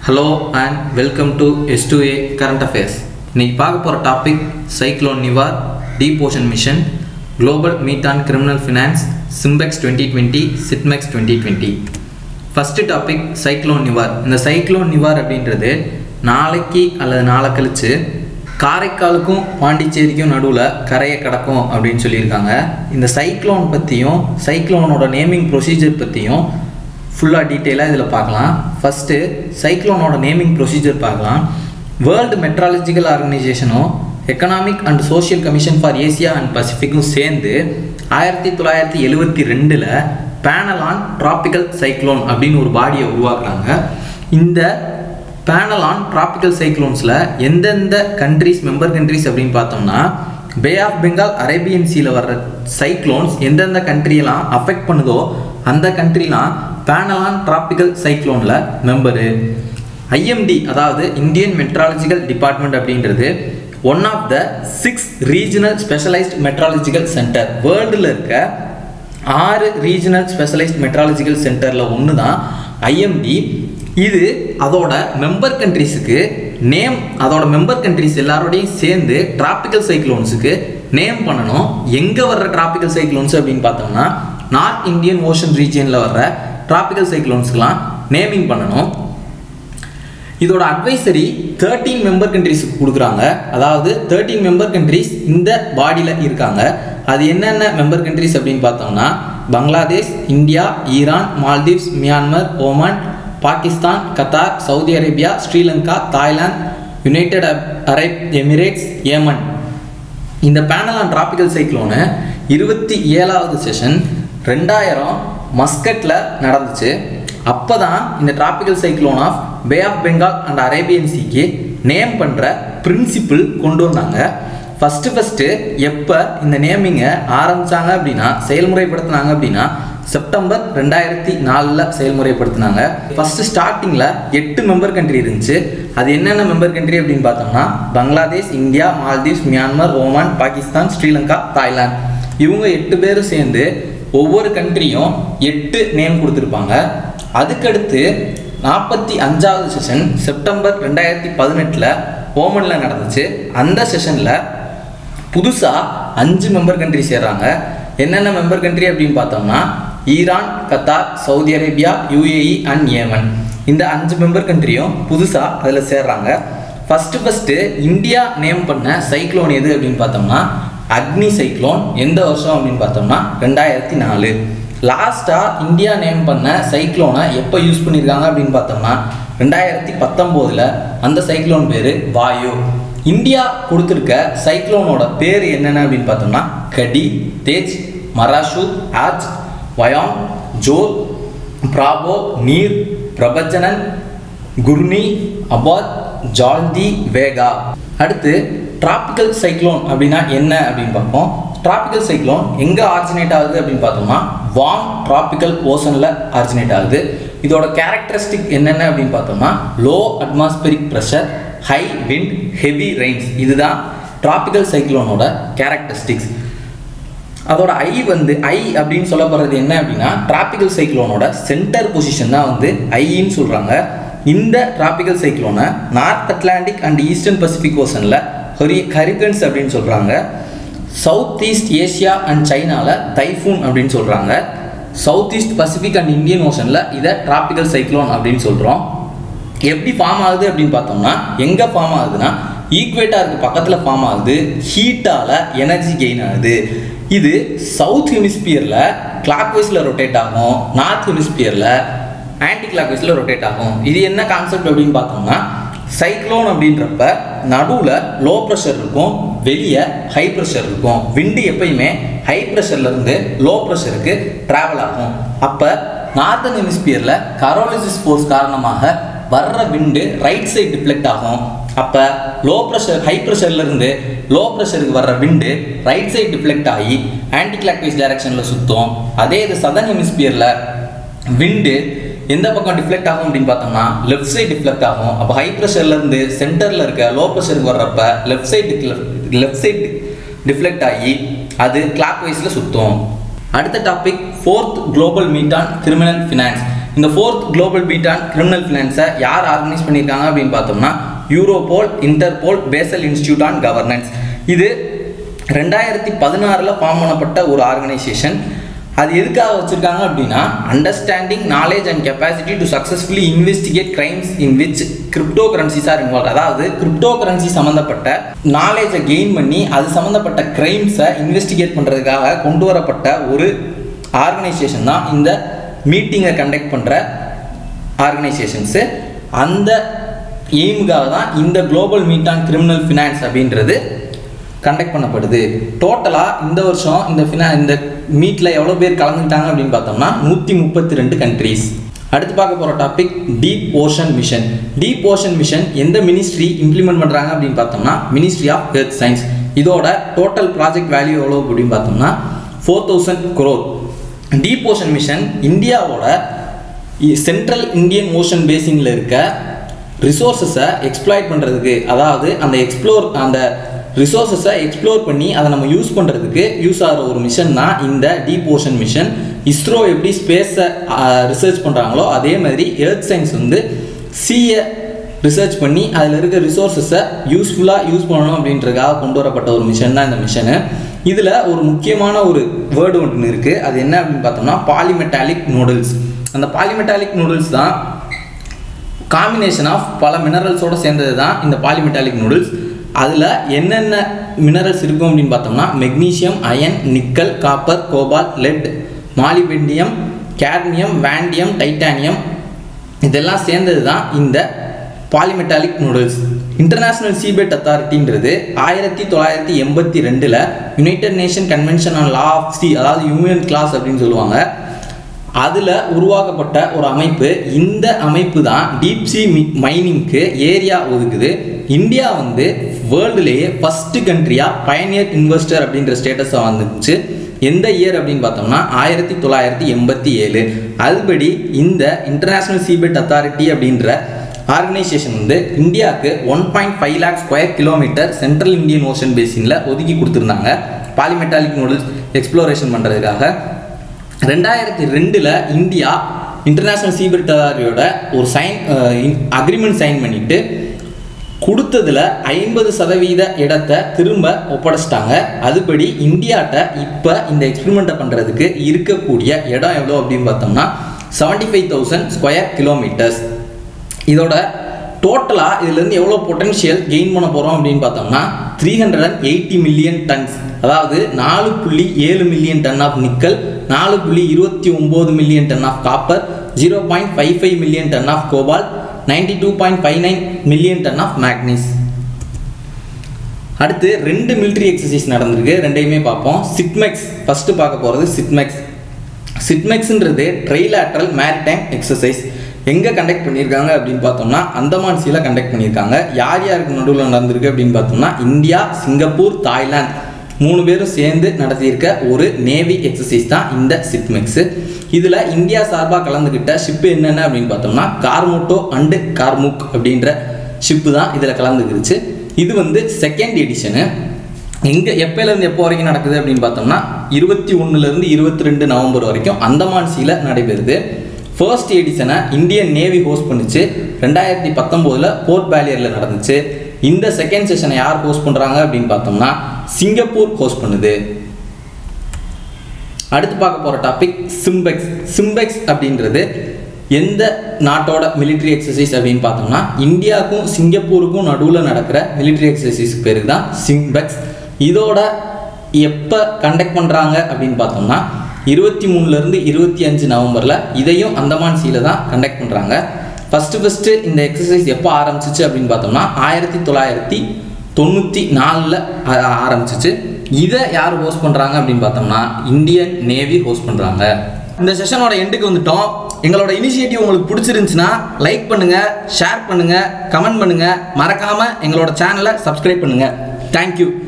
Hello and welcome to S2A Current Affairs. இன்னைக்கு பார்க்க போற topic cyclone Nivar, deep ocean mission, global meet on criminal finance, SIMBEX 2020, SITMEX 2020. First topic cyclone Nivar. இந்த cyclone Nivar அப்படின்றது நாளைக்கு அல்லது நாளை கழிச்சு காரைக்காலுக்கும் பாண்டிச்சேரிக்கும் நடுவில் கரையை கடக்கும் அப்படின்னு சொல்லியிருக்காங்க. இந்த சைக்ளோன் பற்றியும் சைக்ளோனோட நேமிங் ப்ரொசீஜர் பற்றியும் ஃபுல்லாக டீட்டெயிலாக இதில் பார்க்கலாம். ஃபஸ்ட்டு சைக்ளோனோட நேமிங் ப்ரொசீஜர் பார்க்கலாம். வேர்ல்டு மெட்ராலஜிக்கல் ஆர்கனைசேஷனும் economic and social commission for Asia and பசிபிக்கும் சேர்ந்து 1972 பேனல் ஆன் டிராபிக்கல் சைக்ளோன் அப்படின்னு ஒரு பாடியை உருவாக்குறாங்க. இந்த பேனல் ஆன் டிராபிக்கல் சைக்ளோன்ஸில் எந்தெந்த கண்ட்ரிஸ் மெம்பர் கண்ட்ரிஸ் அப்படின்னு பார்த்தோம்னா, பே ஆஃப் பெங்கால் அரேபியன் சீல வர்ற சைக்ளோன்ஸ் எந்தெந்த கண்ட்ரியெல்லாம் அஃபெக்ட் பண்ணுதோ அந்த கண்ட்ரிலாம் பேனல் ஆன் டிராபிக்கல் சைக்ளோனில் மெம்பரு. ஐஎம்டி அதாவது இந்தியன் மெட்ராலஜிக்கல் டிபார்ட்மெண்ட் அப்படின்றது one of the 6 regional specialised meteorological centre. வேர்ல்டில் இருக்க 6 ரீஜனல் ஸ்பெஷலைஸ்ட் மெட்ராலஜிக்கல் சென்டரில் ஒன்று தான் ஐஎம்டி. இது அதோட மெம்பர் கண்ட்ரிஸுக்கு நேம், அதோட மெம்பர் கண்ட்ரிஸ் எல்லாரோடையும் சேர்ந்து டிராபிக்கல் சைக்ளோன்ஸுக்கு நேம் பண்ணணும். எங்கே வர்ற டிராபிக்கல் சைக்ளோன்ஸ் அப்படின்னு பார்த்தோம்னா, நார்த் இந்தியன் ஓஷன் ரீஜியனில் வர்ற டிராபிக்கல் சைக்ளோன்ஸ்க்கெலாம் நேமிங் பண்ணணும். இதோட அட்வைசரி 13 மெம்பர் கண்ட்ரிஸுக்கு கொடுக்குறாங்க. அதாவது 13 மெம்பர் கண்ட்ரிஸ் இந்த பாடியில் இருக்காங்க. அது என்னென்ன மெம்பர் கண்ட்ரிஸ் அப்படின்னு பார்த்தோம்னா, Bangladesh, India, Iran, Maldives, Myanmar, Oman, Pakistan, Qatar, Saudi Arabia, Sri Lanka, Thailand, United Arab Emirates, Yemen. இந்த பேனல் ஆன் டிராபிக்கல் சைக்ளோனு 27வது செஷன் 2000 மஸ்கட்டில் நடந்துச்சு. அப்போ தான் இந்த tropical cyclone of bay of Bengal and Arabian சீக்கு நேம் பண்ணுற பிரின்சிபிள் கொண்டு வந்தாங்க. ஃபஸ்ட்டு எப்போ இந்த நேமிங்கை ஆரம்பித்தாங்க அப்படின்னா, செயல்முறைப்படுத்தினாங்க அப்படின்னா, செப்டம்பர் 2004 செயல்முறைப்படுத்தினாங்க. ஃபஸ்ட்டு ஸ்டார்டிங்கில் 8 மெம்பர் கண்ட்ரி இருந்துச்சு. அது என்னென்ன மெம்பர் கண்ட்ரி அப்படின்னு பார்த்தோம்னா, Bangladesh, India, Maldives, Myanmar, Oman, Pakistan, Sri Lanka, Thailand. இவங்க 8 பேரும் சேர்ந்து ஒவ்வொரு கண்ட்ரியும் 8 நேம் கொடுத்துருப்பாங்க. அதுக்கடுத்து 45வது செஷன் செப்டம்பர் 2018 ஓமனில் நடந்துச்சு. அந்த செஷனில் புதுசாக 5 மெம்பர் கண்ட்ரி சேர்றாங்க. என்னென்ன மெம்பர் கண்ட்ரி அப்படின்னு பார்த்தோம்னா, Iran, Qatar, Saudi Arabia, UAE and Yemen. இந்த 5 மெம்பர் கண்ட்ரியும் புதுசாக அதில் சேர்றாங்க. ஃபஸ்ட்டு இந்தியா நேம் பண்ண சைக்ளோன் எது அப்படின்னு பார்த்தோம்னா, அக்னி சைக்ளோன். எந்த வருஷம் அப்படின்னு பார்த்தோம்னா 2004. லாஸ்ட்டாக இந்தியா நேம் பண்ண சைக்ளோனை எப்போ யூஸ் பண்ணியிருக்காங்க அப்படின்னு பார்த்தோம்னா 2019. அந்த சைக்ளோன் பேர் வாயு. இந்தியா கொடுத்துருக்க சைக்ளோனோட பேர் என்னென்ன அப்படின்னு பார்த்தோம்னா, கடி, தேஜ், மராஷு, ஆஜ், வயாங், ஜோர், பிராபோ, நீர், பிரபஜனன், குர்னி, அபாத், ஜால்தி, வேகா. அடுத்து டிராபிக்கல் சைக்ளோன் அப்படின்னா என்ன அப்படின்னு பார்ப்போம். டிராபிக்கல் சைக்ளோன் எங்கே ஆரிஜினேட் ஆகுது அப்படின்னு பார்த்தோம்னா, வார்ம் டிராபிக்கல் ஓஷனில் ஆரிஜினேட் ஆகுது. இதோட கேரக்டரிஸ்டிக் என்னென்ன அப்படின்னு பார்த்தோம்னா, low atmospheric pressure, high wind, heavy rains. இதுதான் டிராபிக்கல் சைக்ளோனோட கேரக்டரிஸ்டிக்ஸ். அதோட ஐ அப்படின்னு சொல்லப்படுறது என்ன அப்படின்னா, டிராபிக்கல் சைக்ளோனோட சென்டர் பொசிஷன் தான் ஐன்னு சொல்கிறாங்க. இந்த டிராபிக்கல் சைக்ளோனை North Atlantic and Eastern Pacific ஓஷனில் ஹரிகன்ஸ் அப்படின்னு சொல்கிறாங்க. சவுத் ஈஸ்ட் ஏஷியா அண்ட் சைனாவில் தைஃபூன் அப்படின்னு சொல்கிறாங்க. South east Pacific and Indian ஓஷனில் இதை டிராபிக்கல் சைக்ளோன் அப்படின்னு சொல்கிறோம். எப்படி ஃபார்ம் ஆகுது அப்படின்னு பார்த்தோம்னா, எங்கே ஃபார்ம் ஆகுதுன்னா, ஈக்குவேட்டருக்கு பக்கத்தில் ஃபார்ம் ஆகுது. ஹீட்டால் எனர்ஜி கெயின் ஆகுது. இது சவுத் ஹெமிஸ்பியரில் கிளாக் வைஸில் ரொட்டேட் ஆகும், நார்த் ஹெமிஸ்பியரில் ஆன்டி கிளாக் வைஸில் ரொட்டேட் ஆகும். இது என்ன கான்செப்ட் அப்படின்னு பார்த்தோம்னா, சைக்ளோன் அப்படின்றப்ப நடுவில் லோ ப்ரெஷர் இருக்கும், வெளியே ஹை ப்ரெஷர் இருக்கும். விண்டு எப்பயுமே ஹை ப்ரெஷர்லேருந்து லோ ப்ரெஷருக்கு ட்ராவல் ஆகும். அப்போ நார்த்தன் ஹெமிஸ்பியரில் கரோலிசிஸ் ஃபோர்ஸ் காரணமாக வர்ற விண்டு ரைட் சைடு டிஃப்ளெக்ட் ஆகும். அப்போ லோ ப்ரெஷர் ஹை ப்ரெஷர்லேருந்து லோ ப்ரெஷருக்கு வர்ற விண்டு ரைட் சைடு டிஃப்ளெக்ட் ஆகி ஆன்டி கிளாக் வைஸ் டைரக்ஷனில் சுற்றும். அதே இது சதர்ன் ஹெமிஸ்பியரில் விண்டு எந்த பக்கம் டிஃப்ளெக்ட் ஆகும் அப்படின்னு பார்த்தோம்னா, லெஃப்ட் சைடு டிஃப்ளெக்ட் ஆகும். அப்போ ஹை ப்ரெஷர்லேருந்து சென்டரில் இருக்க லோ ப்ரெஷருக்கு வர்றப்ப லெஃப்ட் சைடு டிஃப்ளெக்ட் ஆகி அது கிளாக் வைஸில் சுற்றும். அடுத்த topic 4th global meet on criminal finance. இந்த 4th global meet on criminal ஃபினான்ஸை யார் ஆர்கனைஸ் பண்ணியிருக்காங்க அப்படின்னு பார்த்தோம்னா Europol, Interpol, Basel Institute on Governance. இது 2016 ஃபார்ம் பண்ணப்பட்ட ஒரு ஆர்கனைசேஷன். அது எதுக்காக வச்சுருக்காங்க அப்படின்னா understanding knowledge and capacity to successfully investigate crimes in which crypto currencies are involve. அதாவது கிரிப்டோ கரன்சி சம்மந்தப்பட்ட நாலேஜை கெயின் பண்ணி அது சம்மந்தப்பட்ட கிரைம்ஸை இன்வெஸ்டிகேட் பண்ணுறதுக்காக கொண்டு வரப்பட்ட ஒரு ஆர்கனைசேஷன் தான் இந்த மீட்டிங்கை கண்டக்ட் பண்ணுற ஆர்கனைசேஷன்ஸு. அந்த எய்முக்காக தான் இந்த global meet on criminal finance அப்படின்றது கண்டக்ட் பண்ணப்படுது. டோட்டலாக இந்த வருஷம் இந்த மீட்டில் எவ்வளோ பேர் கலந்துக்கிட்டாங்க அப்படின்னு பார்த்தோம்னா 132 கண்ட்ரீஸ். அடுத்து பார்க்க போகிற topic deep ocean mission. Deep ocean mission எந்த மினிஸ்ட்ரி இம்ப்ளிமெண்ட் பண்ணுறாங்க அப்படின்னு பார்த்தோம்னா மினிஸ்ட்ரி ஆஃப் எர்த் சயின்ஸ். இதோட டோட்டல் ப்ராஜெக்ட் வேல்யூ எவ்வளோ அப்படின்னு பார்த்தோம்னா 4000 crore. டீப் ஓஷன் மிஷன் இந்தியாவோட சென்ட்ரல் இந்தியன் ஓஷன் பேசினில் இருக்க ரிசோர்ஸஸை எக்ஸ்ப்ளாய்ட் பண்ணுறதுக்கு, அதாவது அந்த ரிசோர்ஸஸை எக்ஸ்ப்ளோர் பண்ணி அதை நம்ம யூஸ் பண்ணுறதுக்கு யூஸ் ஆகிற ஒரு மிஷன் தான் இந்த டீப் ஓஷன் மிஷன். இஸ்ரோ எப்படி ஸ்பேஸை ரிசர்ச் பண்ணுறாங்களோ அதே மாதிரி எர்த் சயின்ஸ் வந்து சீயை ரிசர்ச் பண்ணி அதில் இருக்க ரிசோர்ஸஸை யூஸ்ஃபுல்லாக யூஸ் பண்ணணும் அப்படின்றதுக்காக கொண்டு வரப்பட்ட ஒரு மிஷன் தான் இந்த மிஷனு. இதில் ஒரு முக்கியமான ஒரு வேர்டு ஒன்று இருக்குது. அது என்ன அப்படின்னு பார்த்தோம்னா பாலிமெட்டாலிக் நூடுல்ஸ். அந்த பாலிமெட்டாலிக் நூடுல்ஸ் தான் காம்பினேஷன் ஆஃப் பல மினரல்ஸோடு சேர்ந்தது தான் இந்த பாலிமெட்டாலிக் நூடுல்ஸ். அதில் என்னென்ன மினரல்ஸ் இருக்கும் அப்படின்னு பார்த்தோம்னா magnesium, iron, nickel, copper, cobalt, lead, molybdenum, cadmium, vanadium, titanium இதெல்லாம் சேர்ந்தது தான் இந்த பாலிமெட்டாலிக் நூடுல்ஸ். இன்டர்நேஷ்னல் சீபெட் அத்தாரிட்டின்றது 1982 United Nation convention on law of sea, அதாவது யூஎன் கிளாஸ் அப்படின்னு சொல்லுவாங்க, அதில் உருவாக்கப்பட்ட ஒரு அமைப்பு. இந்த அமைப்பு தான் டீப் சி மைனிங்க்கு ஏரியா ஒதுக்குது. இந்தியா வந்து வேர்ல்டுலேயே ஃபஸ்ட்டு கண்ட்ரியாக பயனியர் இன்வெஸ்டர் அப்படின்ற ஸ்டேட்டஸை வந்துச்சு. எந்த இயர் அப்படின்னு பார்த்தோம்னா 1987. அதுபடி இந்த இன்டர்நேஷ்னல் சீபெட் அத்தாரிட்டி அப்படின்ற ஆர்கனைசேஷன் வந்து இந்தியாவுக்கு 1.5 lakh square kilometre central Indian ocean பேசினில் ஒதுக்கி கொடுத்துருந்தாங்க பாலிமெட்டாலிக் நூடுல்ஸ் எக்ஸ்ப்ளோரேஷன் பண்ணுறதுக்காக. 2002 இந்தியா இன்டர்நேஷ்னல் சீபெட் அத்தாரிட்டியோட ஒரு அக்ரிமெண்ட் சைன் பண்ணிட்டு கொடுத்ததில் 50% இடத்தை திரும்ப ஒப்படைச்சிட்டாங்க. அதுபடி இந்தியாட்ட இப்போ இந்த எக்ஸ்பெரிமெண்ட்டை பண்ணுறதுக்கு இருக்கக்கூடிய இடம் எவ்வளோ அப்படின்னு பார்த்தோம்னா 75,000 ஸ்கொயர் கிலோமீட்டர்ஸ். இதோட டோட்டலாக இதுலேருந்து எவ்வளோ பொட்டன்ஷியல் கெயின் பண்ண போகிறோம் அப்படின்னு பார்த்தோம்னா 380 மில்லியன் டன்ஸ், அதாவது 4.7 million ton of nickel, 4.29 million ton of copper, 0.55 million ton of cobalt, 92.59 million ton of manganese. அடுத்து 2 மிலிட்ரி எக்ஸசைஸ் நடந்திருக்கு, ரெண்டையுமே பார்ப்போம். சிட்மெக்ஸ் ஃபஸ்ட்டு பார்க்க போகிறது சிட்மெக்ஸ். சிட்மெக்ஸ்ன்றது ட்ரைலேட்ரல் மேரிடைம் எக்ஸசைஸ். எங்கே கண்டக்ட் பண்ணியிருக்காங்க அப்படின்னு பார்த்தோம்னா அந்தமான் சீல கண்டக்ட் பண்ணியிருக்காங்க. யார் யாருக்கு நடுவில் நடந்திருக்கு அப்படின்னு பார்த்தோம்னா இந்தியா, சிங்கப்பூர், தாய்லாந்து 3 பேரும் சேர்ந்து நடத்தியிருக்க ஒரு நேவி எக்ஸசைஸ் தான் இந்த சிட்மெக்ஸு. இதில் இந்தியா சார்பாக கலந்துக்கிட்ட ஷிப்பு என்னென்ன அப்படின்னு பார்த்தோம்னா கார்மோட்டோ அண்டு கார்முக் அப்படின்ற ஷிப்பு தான் இதில் கலந்துக்கிடுச்சு. இது வந்து 2nd எடிஷனு. எப்போலேருந்து எப்போ வரைக்கும் நடக்குது அப்படின்னு பார்த்தோம்னா 21 22 நவம்பர் வரைக்கும் அந்தமான் சீல நடைபெறுது. 1st எடிஷனை இந்தியன் நேவி ஹோஸ்ட் பண்ணிச்சு. 2019 போர்ட் பேலியரில் நடந்துச்சு. இந்த 2nd செஷனை யார் ஹோஸ்ட் பண்ணுறாங்க அப்படின்னு பார்த்தோம்னா சிங்கப்பூர் ஹோஸ்ட் பண்ணுது. அடுத்து பார்க்க போகிற டாபிக் சிம்பெக்ஸ். சிம்பெக்ஸ் அப்படின்றது எந்த நாட்டோட மிலிட்ரி எக்ஸசைஸ் அப்படின்னு பார்த்தோம்னா இந்தியாவுக்கும் சிங்கப்பூருக்கும் நடுவில் நடக்கிற மிலிட்ரி எக்ஸசைஸ்க்கு பேர் தான் சிம்பெக்ஸ். இதோட எப்போ கண்டக்ட் பண்ணுறாங்க அப்படின்னு பார்த்தோம்னா 23 25 நவம்பரில் இதையும் அந்தமான் சீல தான் கண்டக்ட் பண்ணுறாங்க. ஃபஸ்ட்டு இந்த எக்ஸசைஸ் எப்போ ஆரம்பிச்சிச்சு அப்படின்னு பார்த்தோம்னா 1994 ஆரம்பிச்சிச்சு. இதை யார் ஹோஸ்ட் பண்ணுறாங்க அப்படின்னு பார்த்தோம்னா இந்தியன் நேவி ஹோஸ்ட் பண்ணுறாங்க. இந்த செஷனோட எண்டுக்கு வந்துட்டோம். எங்களோட இனிஷியேட்டிவ் உங்களுக்கு பிடிச்சிருந்துச்சுன்னா லைக் பண்ணுங்கள், ஷேர் பண்ணுங்கள், கமெண்ட் பண்ணுங்கள், மறக்காமல் எங்களோட சேனலை சப்ஸ்கிரைப் பண்ணுங்கள். தேங்க்யூ.